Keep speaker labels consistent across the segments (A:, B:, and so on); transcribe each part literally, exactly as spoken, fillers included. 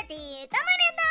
A: gatito amaretos.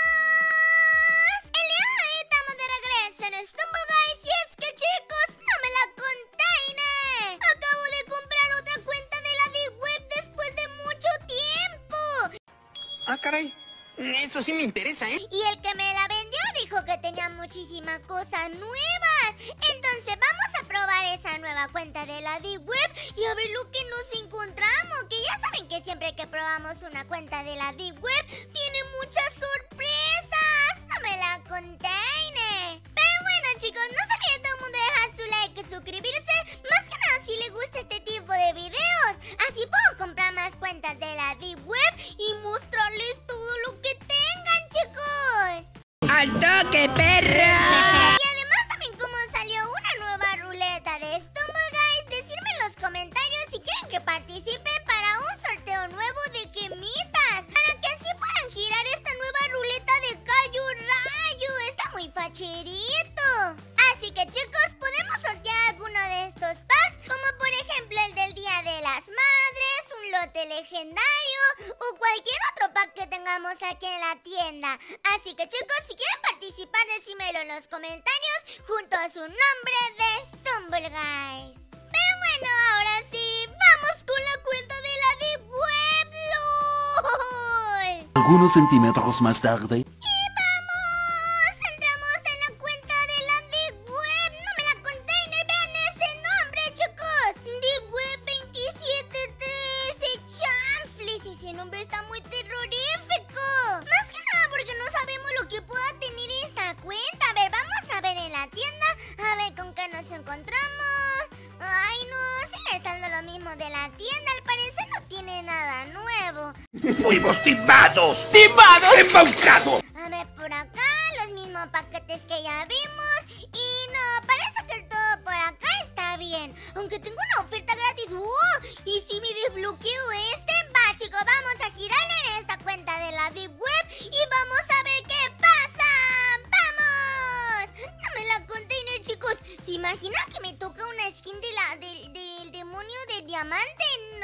A: El día de hoy estamos de regreso en Stumble Guys. Y es que, chicos, no me la container. Acabo de comprar otra cuenta de la Deep Web después de mucho tiempo.
B: Ah, caray. Eso sí me interesa, ¿eh?
A: Y el que me la vendió dijo que tenía muchísimas cosas nuevas. Entonces vamos a probar esa nueva cuenta de la Deep Web y a ver lo que nos encontramos. Que ya saben que siempre que probamos una cuenta de la Deep Web tiene muchas sorpresas. No me la container. Pero bueno, chicos, no se olviden todo el mundo dejar su like y suscribirse. Más que nada si les gusta este tipo de videos. Así puedo comprar más cuentas de la Deep Web y mostrarles todo lo que tengan, chicos.
B: ¡Al toque, perra!
A: Y además también como salió una nueva ruleta de Stumble Guys, decirme en los comentarios si quieren que participen para un sorteo nuevo de gemitas, para que así puedan girar esta nueva ruleta de Cayo Rayo. Está muy facherito. Así que, chicos, podemos sortear alguno de estos packs, como por ejemplo el del Día de las Madres, un lote legendario o cualquier otro pack que tengamos aquí en la tienda. Así que, chicos, si quieren participar, decímelo en los comentarios junto a su nombre de Stumble Guys. Pero bueno, ahora sí, vamos con la cuenta de la Deep Web, LOL.
C: Algunos centímetros más tarde.
A: Y vamos, entramos en la cuenta de la Deep Web. No me la container, vean ese nombre, chicos. Deep Web veintisiete trece, chanfles. Ese nombre está muy terrorífico. Más que nada porque no sabemos lo que pueda tener esta cuenta. A ver, vamos a ver en la tienda, a ver con qué nos encontramos. Ay, no, sigue estando lo mismo de la tienda. Al parecer no tiene nada nuevo.
C: ¡Fuimos timados! ¡Timados! ¡Embaucados!
A: A ver, por acá, los mismos paquetes que ya vimos. Y no, parece que el todo por acá está bien. Aunque tengo una oferta gratis. ¡Oh! ¿Y si me desbloqueo este? Va, chicos, vamos a girarlo en esta cuenta de la Deep Web y vamos a ver qué pasa. ¡Vamos! No me la container, chicos. ¿Se imaginan que me toca una skin de la, del, del demonio de diamante?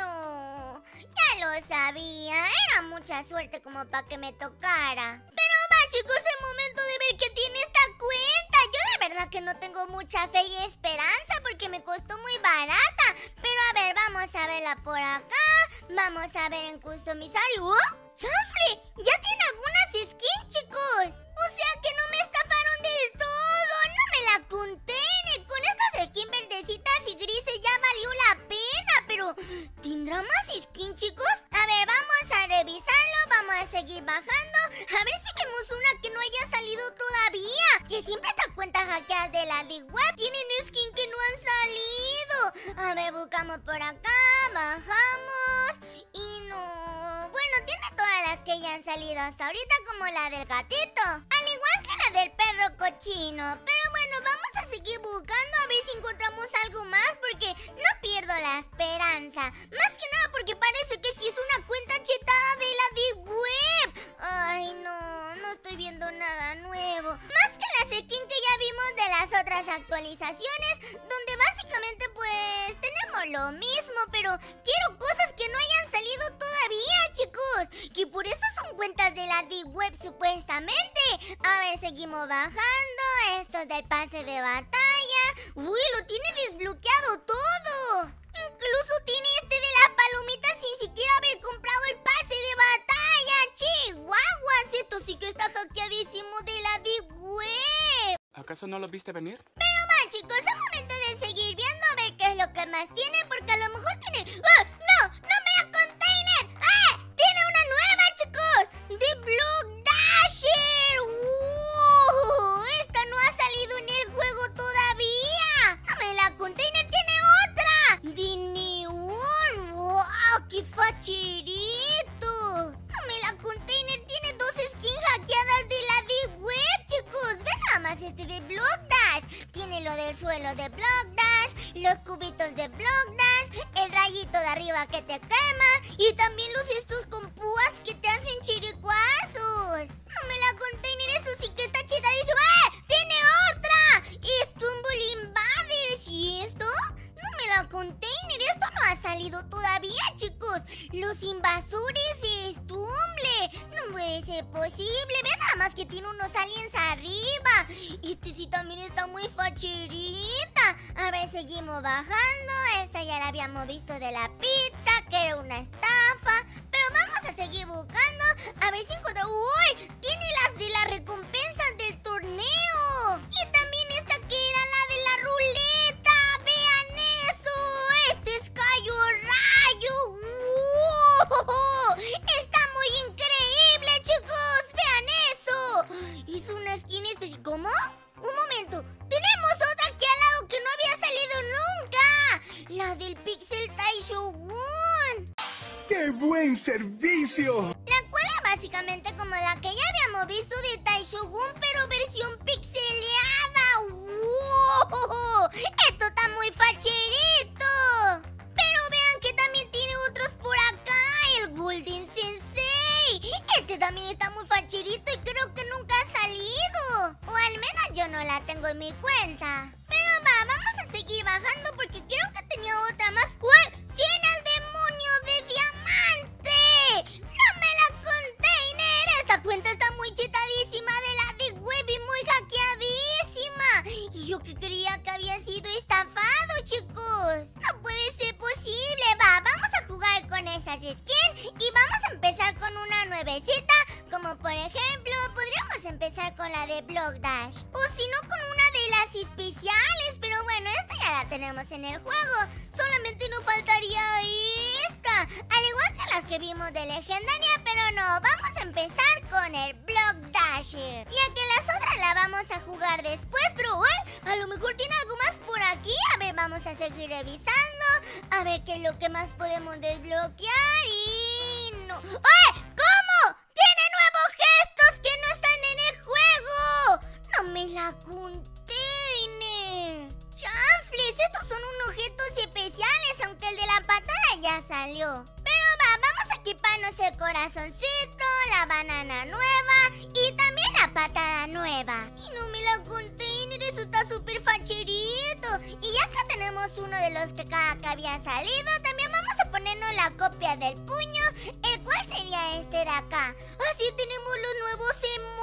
A: No. Ya lo sabía. Era mucha suerte como para que me tocara. Pero va, chicos, es momento de ver qué tiene esta cuenta. Yo la verdad que no tengo mucha fe y esperanza porque me costó muy barata. Pero a ver, vamos a verla por acá. Vamos a ver en customizar. ¡Oh! ¡Chanfle! ¡Ya tiene algunas skins, chicos! O sea que no me estafaron del todo. No me la contiene. Con estas skins verdecitas y grises ya valió la pena. Pero, ¿tendrá más skins, chicos? A ver, vamos a revisarlo. Vamos a seguir bajando. A ver si vemos una que no haya salido todavía. Que siempre estas cuentas hackeadas de la Deep Web tienen skins que no han salido. A ver, buscamos por acá. Bajamos. Y no... Bueno, tiene todas las que ya han salido hasta ahorita, como la del gatito. Al igual que la del perro cochino. Pero bueno, vamos a seguir buscando a ver si encontramos algo más, porque no pierdo la esperanza. Más que nada porque parece que sí es una cuenta chetada de la Deep Web. Ay, no, no estoy viendo nada nuevo. Más que las skins que ya vimos de las otras actualizaciones, donde básicamente pues tenemos lo mismo, pero quiero cosas que no hayan salido todavía, chicos. Que por eso son cuentas de la Deep Web supuestamente. A ver, seguimos bajando. Esto es del pase de batalla. Uy, lo tiene desbloqueado todo. Incluso tiene este de las palomitas sin siquiera haber comprado el pase de batalla. Chihuahuas, esto sí que está hackeadísimo de la Deep Web.
D: ¿Acaso no lo viste venir?
A: Pero va, chicos, es momento de seguir viendo a ver qué es lo que más tiene, porque a lo mejor tiene... ¡Ah! ¡No! ¡No me la container! ¡Ah! ¡Tiene una nueva, chicos! ¡The Block Dasher! ¡Uh! Esta no ha salido en el juego todavía. ¡No me la container! ¡Tiene otra! ¡De Neon! ¡Wow! ¡Qué facherito! ¡No me la container! Tiene dos skins hackeadas de la Deep Web, chicos. Ven nada más este de Block Dash. Tiene lo del suelo de Block Dash, los cubitos de Block Dash, el rayito de arriba que te quema y también los estos con púas que te hacen chiricuazos. No me la container, eso sí que está chidadísimo. ¡Eh! ¡Tiene otra! ¡Stumble Invaders! ¿Y esto? No me la container, esto no ha salido todavía, chicos. Los invasores de Stumble. No puede ser. ser posible. Vean nada más que tiene unos aliens arriba. Este sí también está muy facherita. A ver, seguimos bajando. Esta ya la habíamos visto de la pizza, que era una estafa. Pero vamos a seguir buscando. A ver si encuentro... ¡Uy! Tiene las de las recompensas del torneo. Y también esta que era la de la ruleta. ¡Vean eso! Este es Cayo Rayo. ¡Wow! Está muy increíble, chicos. Vean eso. Es una skin especial. ¿Cómo? Un momento. Tenemos otra aquí al lado que no había salido nunca. La del Pixel Tai Shogun.
B: ¡Qué buen servicio!
A: La cual es básicamente como la que ya habíamos visto de Tai Shogun, pero versión pixeleada. ¡Wow! Esto está muy facherito. Pero vean que también tiene otros por acá. El Golden Sensei. Este también está muy facherito y creo que nunca ha salido. O al menos yo no la tengo en mi cuenta. Pero va, vamos a seguir bajando porque creo que tenía otra más. ¡Uy! ¡Tiene el demonio de diamante! ¡No me la container! Esta cuenta está muy chetadísima de la Deep Web y muy hackeadísima. Y yo que creía que había sido estafado, chicos. No puede ser posible. Va, vamos a jugar con esas skins y vamos a empezar con una nuevecita. Como por ejemplo, podríamos empezar con la de Block Dash. O si no, con una de las especiales. Pero bueno, esta ya la tenemos en el juego. Solamente nos faltaría esta. Al igual que las que vimos de legendaria. Pero no, vamos a empezar con el Block Dasher. Ya que las otras la vamos a jugar después. Pero uy, a lo mejor tiene algo más por aquí. A ver, vamos a seguir revisando. A ver qué es lo que más podemos desbloquear. Y no... ¡Ay! ¿Cómo? ¡Tiene nuevos gestos que no están en el juego! ¡No me la container! ¡Chanfles! Estos son unos objetos especiales, aunque el de la patada ya salió. Pero va, vamos a equiparnos el corazoncito, la banana nueva y también la patada nueva. Y no me la container, eso está súper facherito. Y ya que tenemos uno de los que cada que había salido, también vamos a ponernos la copia del puño, el cual sería este de acá. Así tenemos los nuevos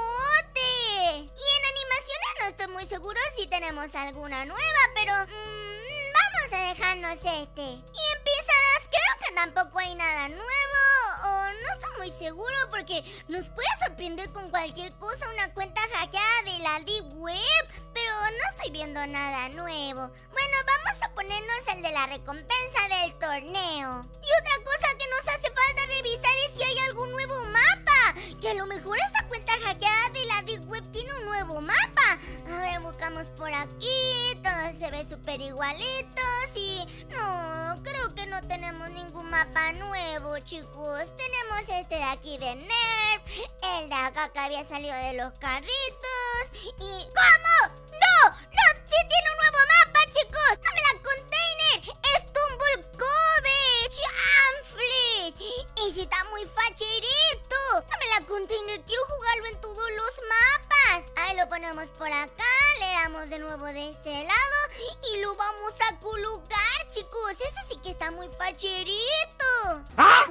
A: emotes. Y en animaciones no estoy muy seguro si tenemos alguna nueva, pero mmm, vamos a dejarnos este. Y en pisadas creo que tampoco hay nada nuevo, o no estoy muy seguro porque nos puede sorprender con cualquier cosa una cuenta hackeada de la Deep Web, pero no estoy viendo nada nuevo. Bueno, vamos a ponernos el de la recompensa del torneo. Y otra cosa que nos hace falta revisar es si hay algún nuevo mapa, que a lo mejor esta cuenta hackeada de la Deep Web tiene un nuevo mapa. A ver, buscamos por aquí, todo se ve súper igualito. Sí, no, creo que no tenemos ningún mapa nuevo, chicos. Tenemos este de aquí de Nerf, el de acá que había salido de los carritos. Y... ¿Cómo? ¡No! ¡No! ¡Sí tiene un nuevo mapa, chicos! ¡Dame la container! ¡Es Tumble Cove! ¡Chanfles! ¡Y si está muy facherito! ¡Dame la container! ¡Quiero jugarlo en todos los mapas! Ahí lo ponemos por acá, le damos de nuevo de este lado y lo vamos a colocar, chicos. Ese sí que está muy facherito.
C: ¡Ah,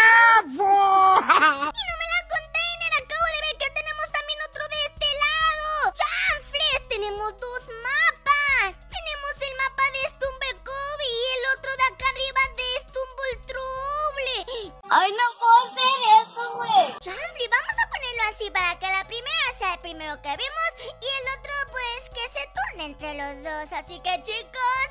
C: huevo!
A: ¡Y no me la container! Acabo de ver que tenemos también otro de este lado. ¡Chanfles! Tenemos dos mapas. Tenemos el mapa de Stumble Cove y el otro de acá arriba de Stumble Trouble.
D: ¡Ay, no puedo hacer eso, güey!
A: Chanfles, vamos a ponerlo así para que la primera sea el primero que vimos y el otro pues que se turne entre los dos. Así que chicos,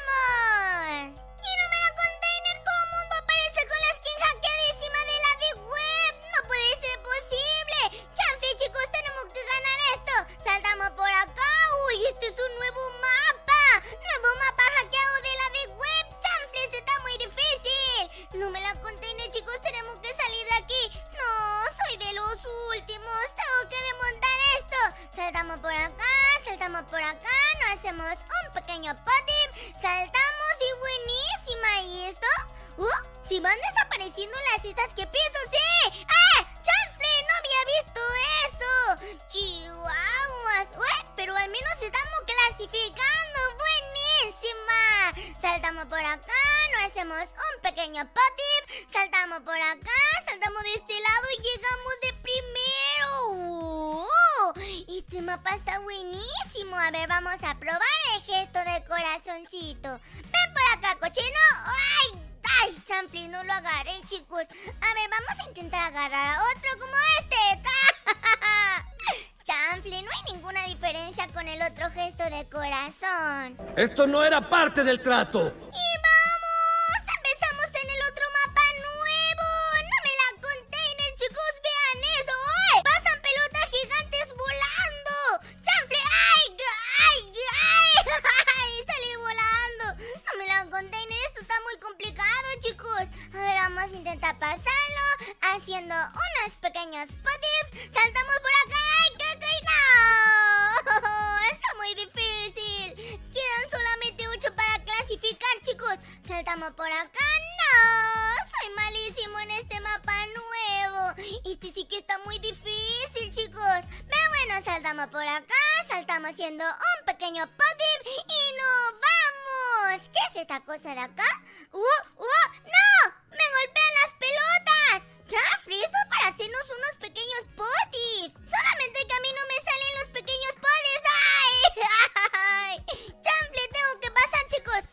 A: ¡vamos! Y no me la container, todo el mundo aparece con la skin hackeadísima de la Deep Web. No puede ser posible. Chanfles, chicos, tenemos que ganar esto. Saltamos por acá. Uy, este es un nuevo mapa. Nuevo mapa hackeado de la Deep Web. Chanfles, está muy difícil. No me la container, chicos, tenemos que salir de aquí. No, soy de los últimos. Tengo que remontar esto. Saltamos por acá, saltamos por acá. Nos hacemos un pequeño potty. Saltamos y buenísima. ¿Y esto? Uh, si van desapareciendo las cistas que piso, ¡sí! ¡Ah! ¡Chanfles! ¡No había visto eso! ¡Chihuahuas! Ué, pero al menos estamos clasificando. ¡Buenísima! Saltamos por acá, nos hacemos un pequeño potty. Saltamos por acá, saltamos de este lado y llegamos de primero. mapa está buenísimo. A ver, vamos a probar el gesto de corazoncito. Ven por acá, cochino. ¡Ay! ¡Ay, chanfle! No lo agarré, chicos. A ver, vamos a intentar agarrar a otro como este. Chanfle, no hay ninguna diferencia con el otro gesto de corazón.
C: Esto no era parte del trato.
A: ¡Y vamos! ¡Empezamos en el otro mapa nuevo! ¡No me la container, chicos! ¡Vean eso! ¡Ay! ¡Pasan pelotas gigantes volando! ¡Chanfle! ¡Ay! ¡Ay! ¡Ay! ¡Ay! ¡Salí volando! ¡No me la container! Esto está muy complicado, chicos. A ver, vamos a intentar pasarlo haciendo unos pequeños podips. ¡Saltamos por acá! ¡Ay! ¡Qué no! Está muy difícil. Quedan solamente ocho para clasificar, chicos. Saltamos por acá. ¡No! Soy malísimo en este mapa nuevo. Este sí que está muy difícil, chicos. Pero bueno, saltamos por acá. Saltamos haciendo un pequeño podip y nos vamos. ¿Qué es esta cosa de acá? ¡Uh! ¡Uh! ¡No! ¡Me golpean las pelotas! ¡Chanfle! Esto es para hacernos unos pequeños podips. Solamente que a mí no me salen los pequeños podips. ¡Ay! ¡Ay! ¡Chanfle! Tengo que pasar, chicos.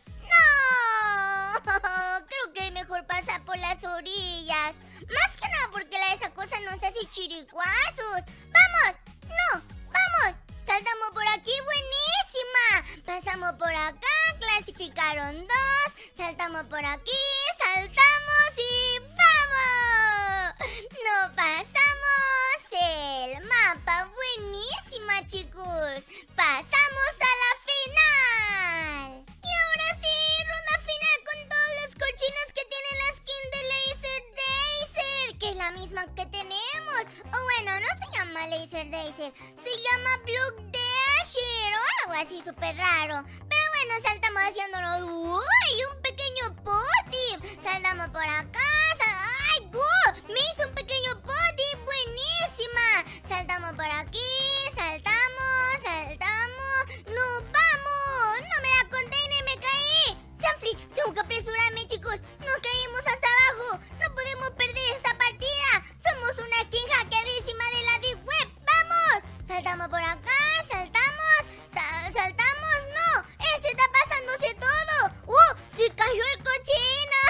A: ¡No! Creo que es mejor pasar por las orillas. Más que nada porque la esa cosa nos hace chiricuazos. ¡Vamos! ¡No! ¡Vamos! Saltamos por aquí. ¡Buenísima! Pasamos por acá. Clasificaron dos. Saltamos por aquí. Saltamos y ¡vamos! ¡No pasamos el mapa! ¡Buenísima, chicos! ¡Pasamos a la final! Y ahora sí, ronda final con todos los cochinos que tienen la skin de Laser Dazer, que es la misma que tenemos. O bueno, no se llama Laser Dazer, se llama Blue Dasher o algo así súper raro. Pero bueno, saltamos haciéndonos ¡uy! Un pequeño podip. Saltamos por acá. ¡Ay! ¡Uh! Me hizo un pequeño podip. ¡Buenísima! Saltamos por aquí. Saltamos, saltamos. ¡Nos vamos! ¡No me la container! ¡Me caí! ¡Chanfle! Tengo que apresurarme, chicos. Nos caímos hasta abajo. No podemos perder esta partida. Somos una skin hackeadísima de la Deep Web. ¡Vamos! Saltamos por acá. Saltamos. Sa saltamos. ¡No! ¡Ese está pasándose todo! ¡Uh! ¡Se cayó el cochino!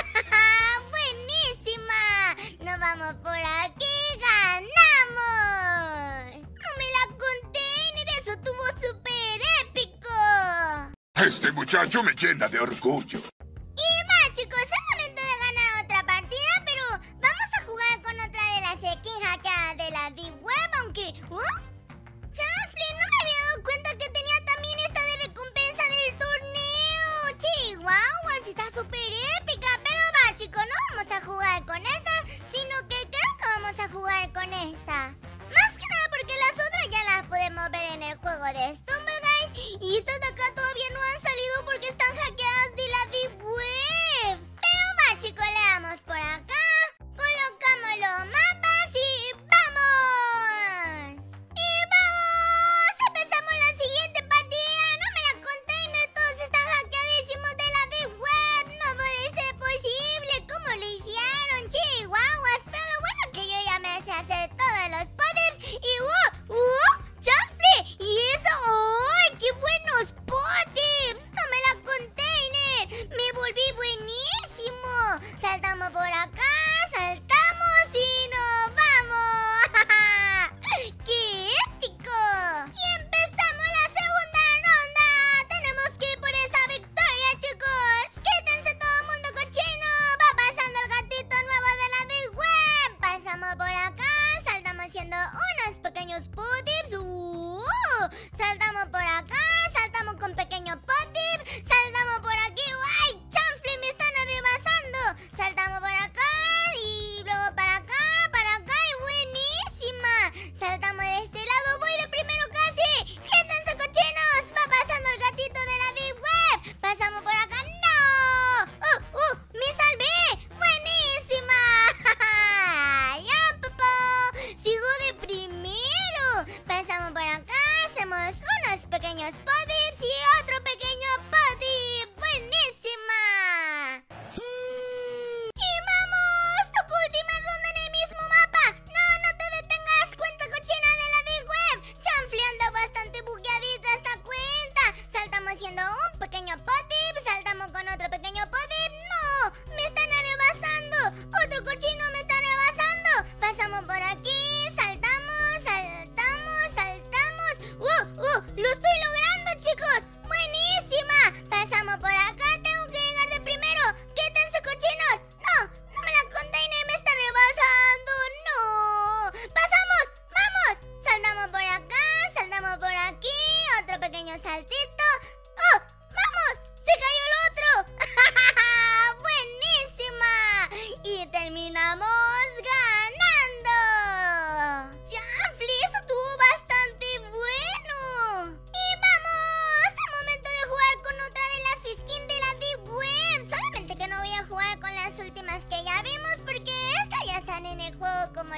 A: ¡Buenísima! ¡Nos vamos por aquí! ¡Ganamos! ¡No me la container! ¡Eso estuvo súper épico!
E: Este muchacho me llena de orgullo.
A: Y va, chicos, es momento de ganar otra partida, pero vamos a jugar con otra de las skins hackeadas de la Deep Web, aunque... ¿uh? ¡Chanfle! No me había dado cuenta que tenía también esta de recompensa del torneo. ¡Chihuahua! Está súper épica. Pero va, chicos, no vamos a jugar con esa, sino que creo que vamos a jugar con esta. Más que nada porque las otras ya las podemos ver en el juego de Stumble Guys. Y estas de acá todavía no han salido porque están hackeadas de la Deep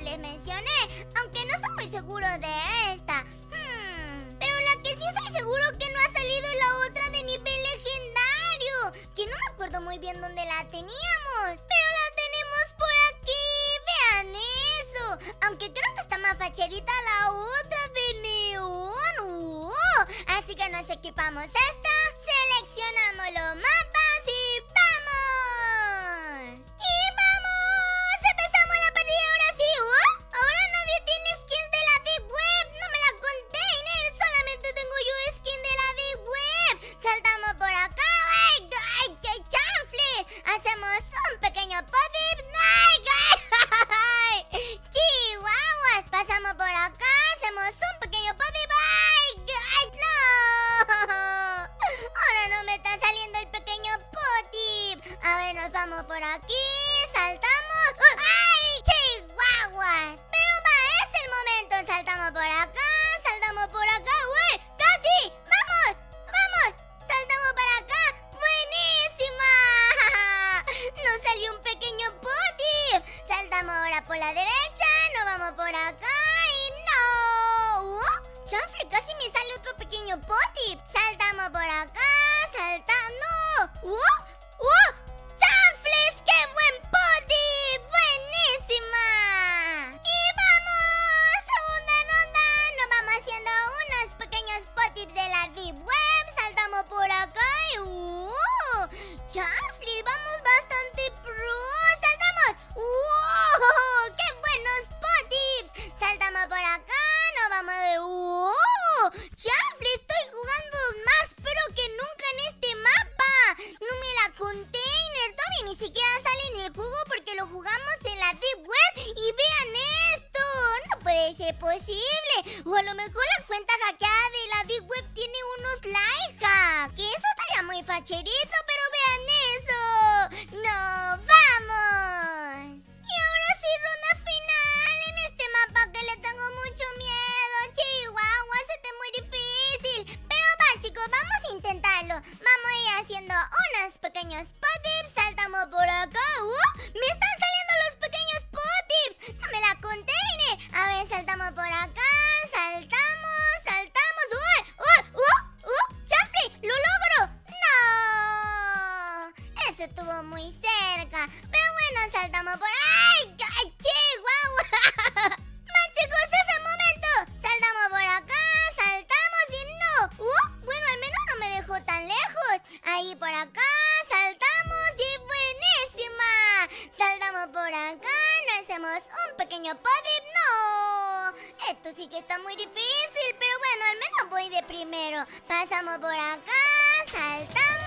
A: les mencioné, aunque no estoy muy seguro de esta. Hmm, pero la que sí estoy seguro que no ha salido es la otra de nivel legendario, que no me acuerdo muy bien dónde la teníamos, pero la tenemos por aquí. Vean eso, aunque creo que está más facherita la otra de neón. ¡Uh! Así que nos equipamos esta, seleccionamos los mapas y ¡vamos! ¡Y vamos! ¡Empezamos la partida ahora sí! ¿Uh? Ahora nadie tiene skins de la Deep Web. No me la container, solamente tengo yo skin de la Deep Web. Saltamos por acá. ¡Ay, ay, qué chanfles! Hacemos un pequeño podip. ¡Ay, ay! ¡Chihuahuas! Pasamos por acá, hacemos un pequeño podip. ¡Ay, ay, no! Ahora no me está saliendo el pequeño podip. A ver, nos vamos por aquí, saltamos. ¡Ay, chihuahuas! Pero va, es el momento. Saltamos por acá, saltamos por acá. ¡Uy! ¡Casi! ¡Vamos! ¡Vamos! ¡Saltamos para acá! ¡Buenísima! Nos salió un pequeño podip. Saltamos ahora por la derecha, nos vamos por acá y no. ¡Oh! ¡Chanfle! Casi me sale otro pequeño podip. Saltamos por acá, saltando. ¡Oh! ¡Oh! ¡Chanfles! ¡Qué buen podip! ¡Buenísima! ¡Y vamos! ¡Segunda ronda! Nos vamos haciendo unos pequeños podips de la Deep Web. Saltamos por acá y ¡uh! ¡Chanfle! ¡Vamos bastante pro! ¡Saltamos! ¡Wow! ¡Qué buenos podips! Saltamos por acá, nos vamos de ¡uh! ¡Chanfle! Estoy jugando más pro que nunca en este mapa. No me la container. Todavía ni siquiera sale en el juego porque lo jugamos en la Deep Web. Y vean esto. No puede ser posible. O a lo mejor la cuenta hackeada de la Deep Web tiene unos life hacks. Que eso estaría muy facherito, pero vean eso. ¡No, vamos! Y ahora sí, ronda final en este mapa que le tengo mucho miedo. Chihuahua, se te muy difícil. Pero va, chicos, vamos a intentarlo. Vamos a ir haciendo unos pequeños podips. Saltamos por acá. ¡Uh! ¡Me están saliendo los pequeños podips! ¡No me la container! A ver, saltamos por acá. Saltamos, saltamos. ¡Uy! ¡Uy! ¡Uh! ¡Uh! ¡Chanfle! ¡Lo logro! ¡No! Eso estuvo muy cerca. Pero bueno, saltamos por... ¡Ay! ¡Ay, chihuahua! ¡Va, chicos, es el momento! Saltamos por acá, saltamos y no. ¡Uh! Bueno, al menos no me dejó tan lejos. Ahí por acá, saltamos y buenísima. Saltamos por acá, nos hacemos un pequeño podip. ¡No! Esto sí que está muy difícil, pero bueno, al menos voy de primero. Pasamos por acá, saltamos.